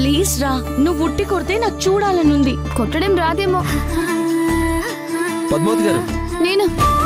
Please రా, నువ్వు ఉట్టి కొడితే నాకు చూడాలనుంది. కొట్టడం రాదేమో. పద్మావతి గారు, నేను